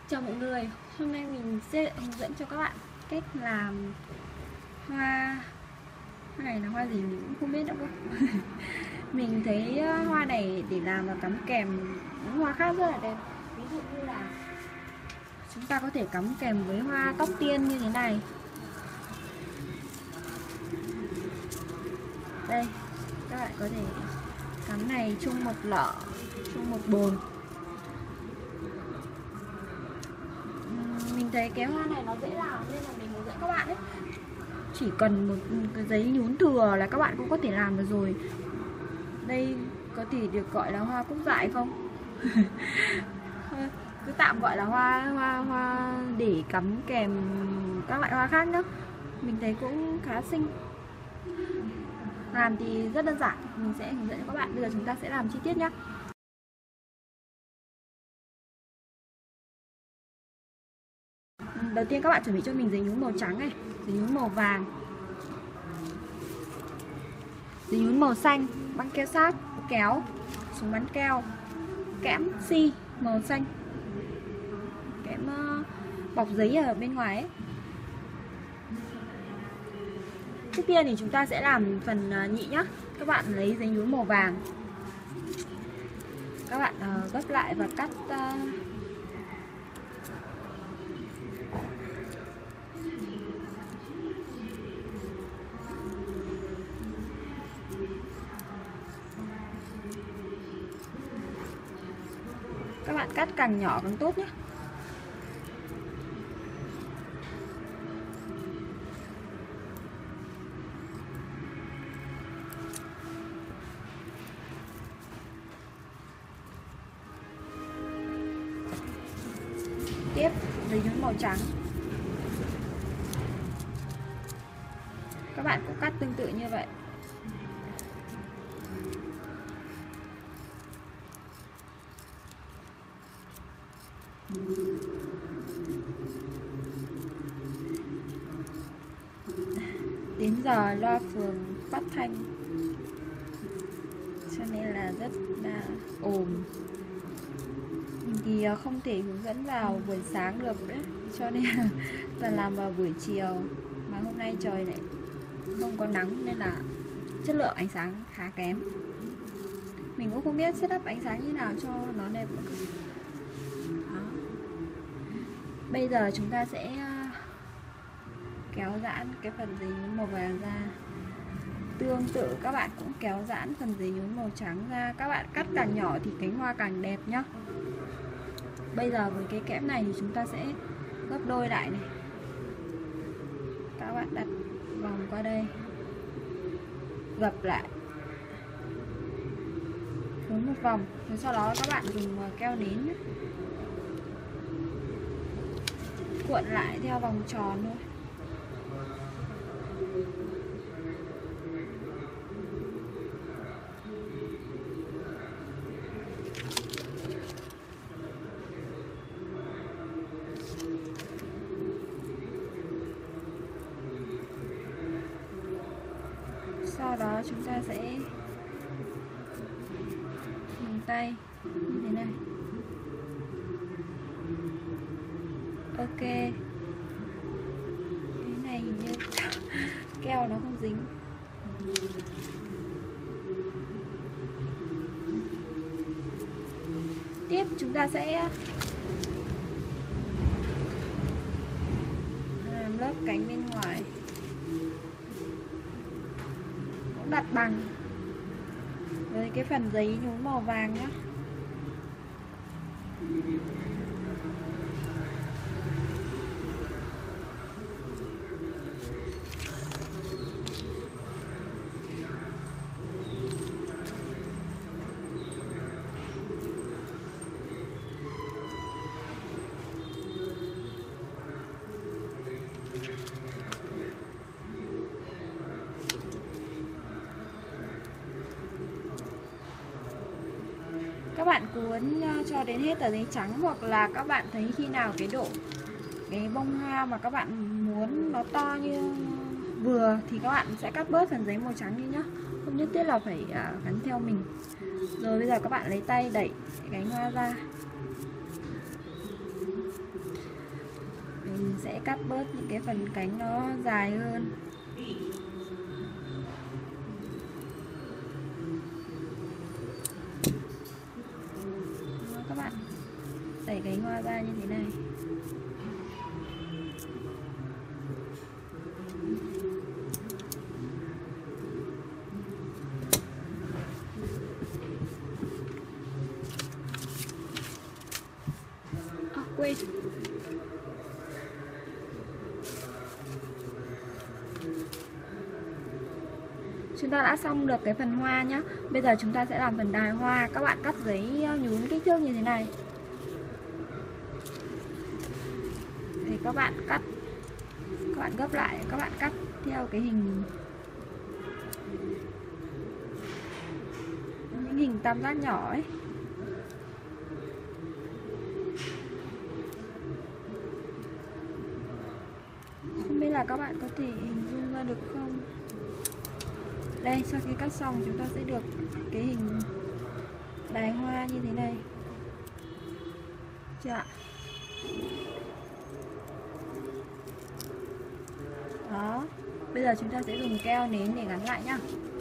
Chào mọi người, hôm nay mình sẽ hướng dẫn cho các bạn cách làm hoa. Hoa này là hoa gì mình cũng không biết nữa cơ. Mình thấy hoa này để làm và cắm kèm những hoa khác rất là đẹp. Ví dụ như là chúng ta có thể cắm kèm với hoa tóc tiên như thế này. Đây, các bạn có thể cắm này chung một lọ, chung một bồn. Mình thấy cái hoa này nó dễ làm nên là mình hướng dẫn các bạn ấy. Chỉ cần một cái giấy nhún thừa là các bạn cũng có thể làm được rồi. Đây có thể được gọi là hoa cúc dại không? Cứ tạm gọi là hoa để cắm kèm các loại hoa khác nhá. Mình thấy cũng khá xinh. Làm thì rất đơn giản, mình sẽ hướng dẫn cho các bạn. Bây giờ chúng ta sẽ làm chi tiết nhé. Đầu tiên các bạn chuẩn bị cho mình giấy nhún màu trắng này, giấy nhún màu vàng, giấy nhún màu xanh, băng keo sát, kéo, súng bắn keo, kẽm si màu xanh, kẽm bọc giấy ở bên ngoài ấy. Trước tiên thì chúng ta sẽ làm phần nhị nhá. Các bạn lấy giấy nhún màu vàng, các bạn gấp lại và cắt càng nhỏ càng tốt nhé. Tiếp giấy nhún màu trắng, các bạn cũng cắt tương tự như vậy. Đến giờ loa phường phát thanh cho nên là rất là ồn. Mình thì không thể hướng dẫn vào buổi sáng được đấy, cho nên là toàn làm vào buổi chiều. Mà hôm nay trời lại không có nắng nên là chất lượng ánh sáng khá kém. Mình cũng không biết setup ánh sáng như nào cho nó đẹp nữa. Đó. Bây giờ chúng ta sẽ kéo giãn cái phần giấy nhún màu vàng ra. Tương tự các bạn cũng kéo giãn phần giấy nhún màu trắng ra. Các bạn cắt càng nhỏ thì cánh hoa càng đẹp nhá. Bây giờ với cái kẽm này thì chúng ta sẽ gấp đôi lại này. Các bạn đặt vòng qua đây, gập lại, hướng một vòng, rồi sau đó các bạn dùng keo nến nhé, cuộn lại theo vòng tròn thôi. Sau đó chúng ta sẽ dùng tay như thế này. Ok, cái này hình như keo nó không dính. Tiếp chúng ta sẽ làm lớp cánh bên ngoài, cũng đặt bằng với cái phần giấy nhún màu vàng nhé. Các bạn cuốn cho đến hết tờ giấy trắng, hoặc là các bạn thấy khi nào cái bông hoa mà các bạn muốn nó to như vừa thì các bạn sẽ cắt bớt phần giấy màu trắng đi nhá, không nhất thiết là phải gắn theo mình. Rồi bây giờ các bạn lấy tay đẩy cánh hoa ra. sẽ cắt bớt những cái phần cánh nó dài hơn. Đó, các bạn đẩy cánh hoa ra như thế này. Quên, chúng ta đã xong được cái phần hoa nhá. Bây giờ chúng ta sẽ làm phần đài hoa. Các bạn cắt giấy nhún kích thước như thế này. Thì các bạn gấp lại, các bạn cắt theo cái hình, những hình tam giác nhỏ ấy. Không biết là các bạn có thể hình dung ra được không? Đây, sau khi cắt xong chúng ta sẽ được cái hình đài hoa như thế này. Chưa ạ? Đó. Bây giờ chúng ta sẽ dùng keo nến để gắn lại nhá.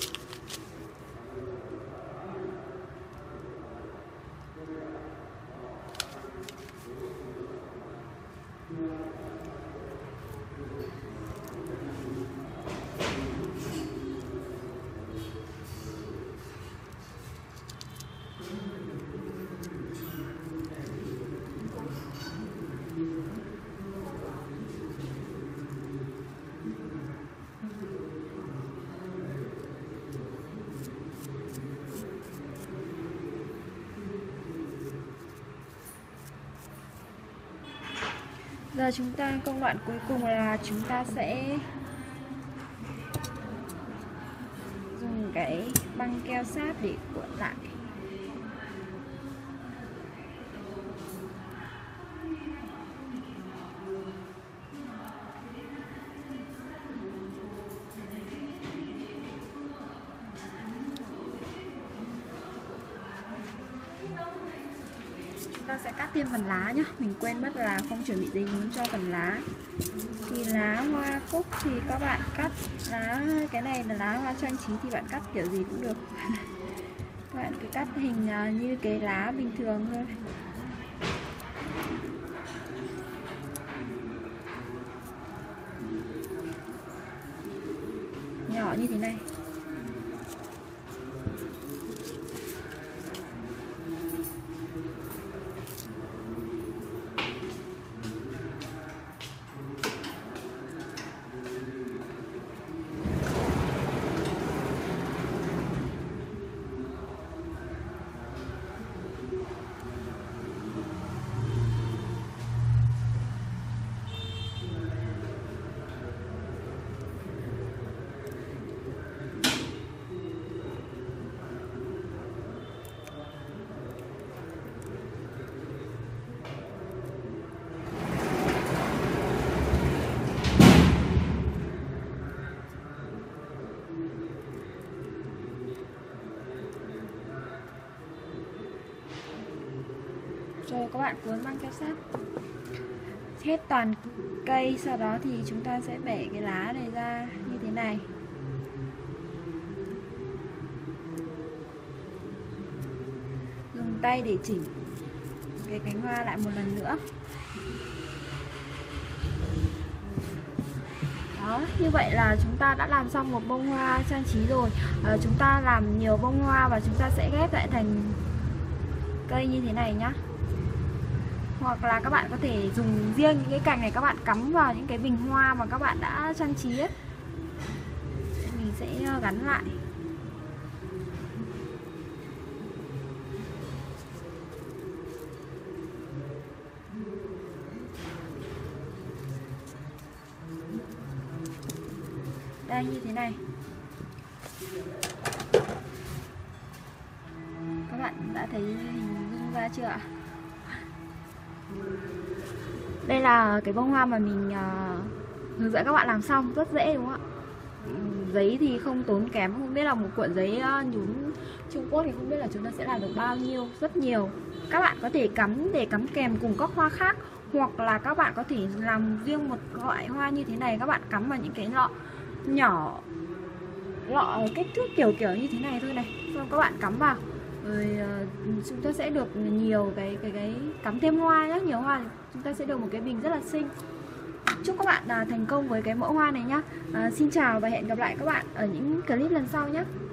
Giờ chúng ta, công đoạn cuối cùng là chúng ta sẽ dùng cái băng keo sáp để cuộn lại. Chúng ta sẽ cắt thêm phần lá nhé. Mình quên mất là không chuẩn bị giấy nhún cho phần lá. Thì lá hoa cúc thì các bạn cắt lá, cái này là lá hoa trang trí thì bạn cắt kiểu gì cũng được. Các bạn cứ cắt hình như cái lá bình thường thôi. Nhỏ như thế này. Rồi các bạn cuốn băng keo sáp hết toàn cây, sau đó thì chúng ta sẽ bẻ cái lá này ra như thế này. Dùng tay để chỉnh cái cánh hoa lại một lần nữa. Đó, như vậy là chúng ta đã làm xong một bông hoa trang trí rồi. Chúng ta làm nhiều bông hoa và chúng ta sẽ ghép lại thành cây như thế này nhá. Hoặc là các bạn có thể dùng riêng những cái cành này, các bạn cắm vào những cái bình hoa mà các bạn đã trang trí ấy. Mình sẽ gắn lại. Đây, như thế này. Các bạn đã thấy hình dung ra chưa ạ? Đây là cái bông hoa mà mình hướng dẫn các bạn làm xong, rất dễ đúng không ạ? Giấy thì không tốn kém, không biết là một cuộn giấy nhún Trung Quốc thì không biết là chúng ta sẽ làm được bao nhiêu, rất nhiều. Các bạn có thể cắm để cắm kèm cùng các hoa khác, Hoặc là các bạn có thể làm riêng một loại hoa như thế này, các bạn cắm vào những cái lọ nhỏ, lọ kích thước kiểu như thế này thôi này, xong các bạn cắm vào rồi chúng ta sẽ được nhiều cái cắm thêm hoa nhé, nhiều hoa thì chúng ta sẽ được một cái bình rất là xinh. Chúc các bạn thành công với cái mẫu hoa này nhá. Xin chào và hẹn gặp lại các bạn ở những clip lần sau nhé.